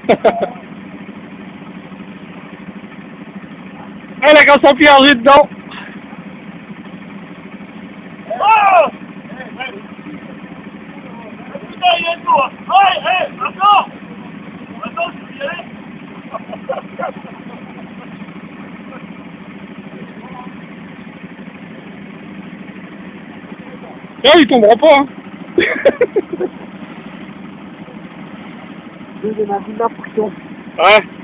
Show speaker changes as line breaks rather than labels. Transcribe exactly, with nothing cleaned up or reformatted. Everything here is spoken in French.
Elle a qu'à s'empiéger dedans.
Oh! Putain, il est tout! Hey, hey, attends! Attends, je vais y aller!
Là, il tombera pas, hein.
Deuxième avis d'impression.
Ouais.